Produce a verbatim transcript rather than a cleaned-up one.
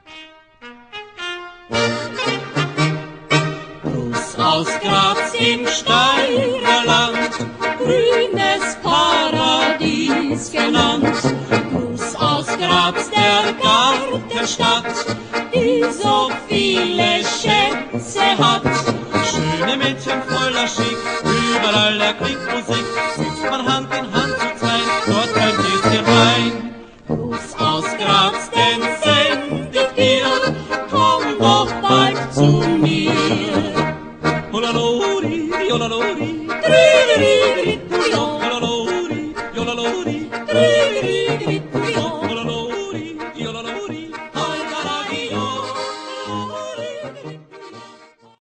Gruß aus Graz im Steirerland, grünes Paradies genannt. Gruß aus Graz, der Gartenstadt, die so viele Schätze hat. Schöne Mädchen voller Schick, überall erklingt Musik, sitzt man Hand in Hand zu zweit, dort kein Gläschen Wein. Gruß aus Graz, den send ich dir, komm doch bald zu mir. Holalori, holalori, trilleri, holalori, holalori.